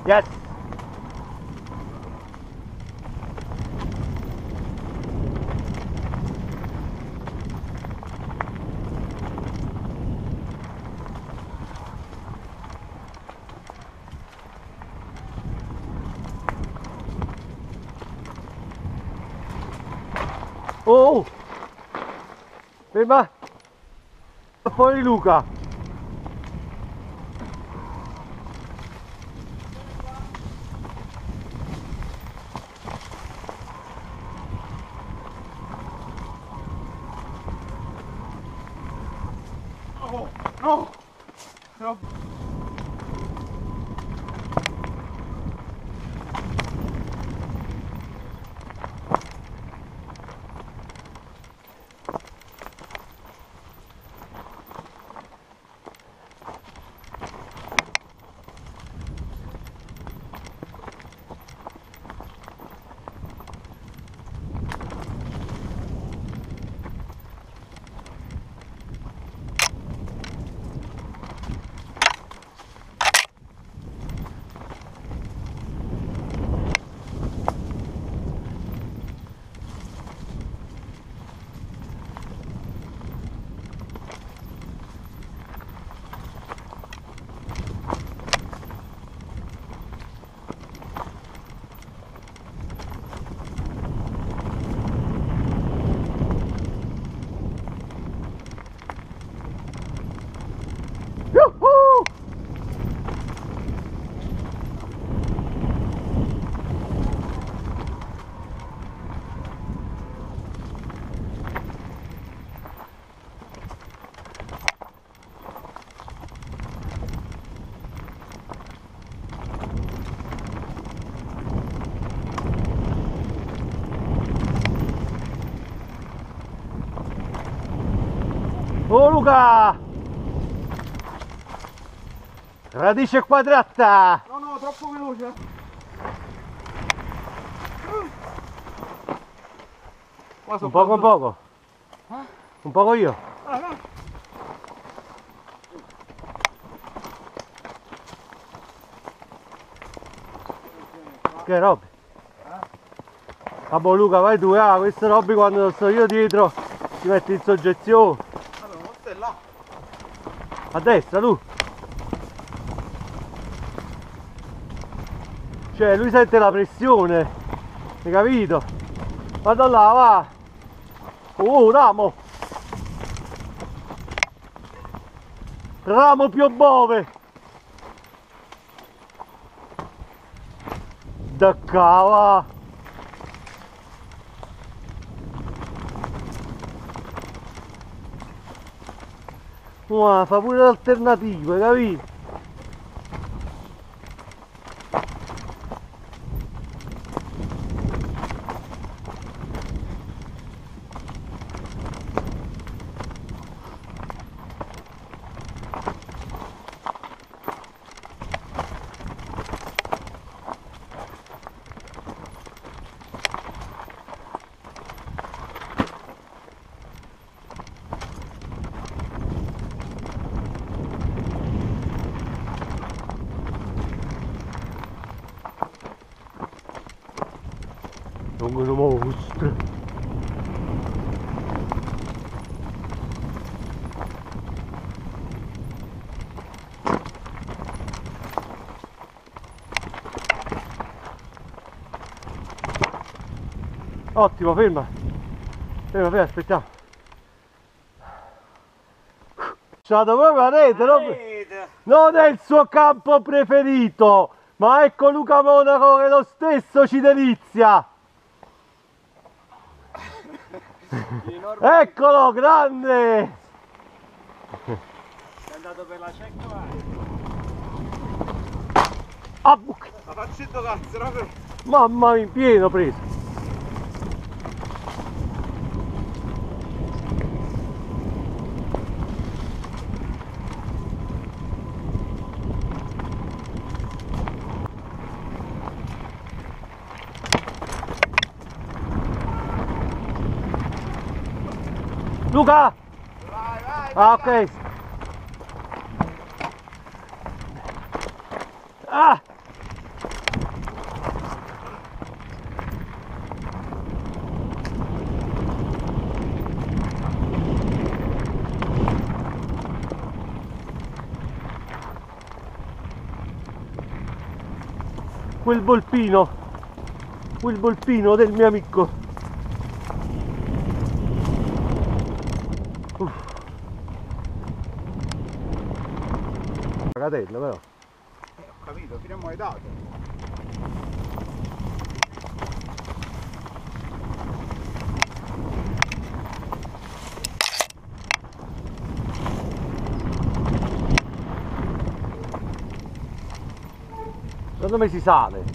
Yes. Oh! Ferma! Fuori Luca! Oh, no! No! Yuhu! Oh Luca! Radice quadrata! No, no, troppo veloce! Un poco un poco! Un poco io! Ah, no. Che robe? Vabbè Luca, vai tu, queste robe quando sto io dietro ti metti in soggezione. Vabbè, ma stai là! A destra lui! Cioè lui sente la pressione, hai capito? Vado là, va! Oh, ramo! Ramo più bove! Da cava! Ma fa pure l'alternativa, capito? Vengono mostri. Ottimo, ferma. Ferma, ferma, aspettiamo. C'ha proprio la rete, non è il suo campo preferito, ma ecco Luca Monaco che lo stesso ci delizia. Eccolo, grande! È andato per la cecca, Ah, buc. la faccetta cazzo, proprio! Mamma mia, in pieno preso. Luca! Vai, vai! Ah, ok. Ah! quel volpino del mio amico. Fratello però. Ho capito, fino a mo' hai dato. Secondo me si sale.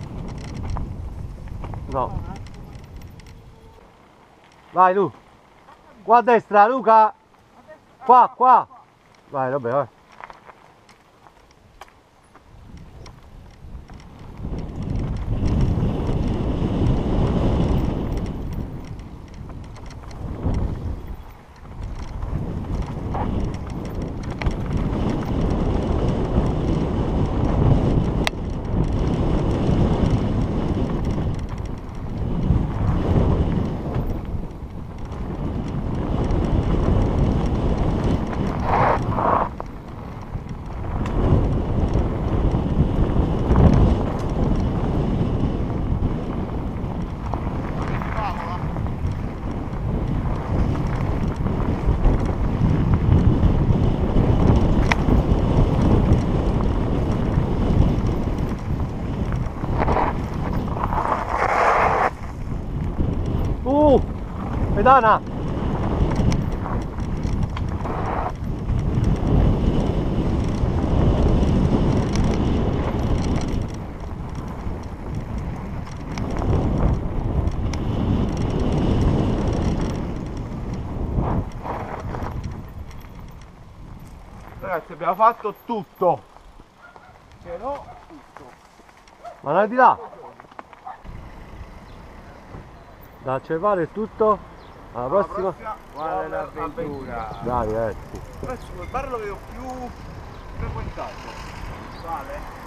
No. Vai Lu. Qua a destra Luca. Qua. Vai, vabbè, vai. Pedana! Ragazzi, abbiamo fatto tutto. Se no, tutto. Ma non è di là! Da cervare è tutto. Alla prossima. Quale l'avventura? Dai ragazzi. Adesso quel bar lo vedo più frequentato. Vale?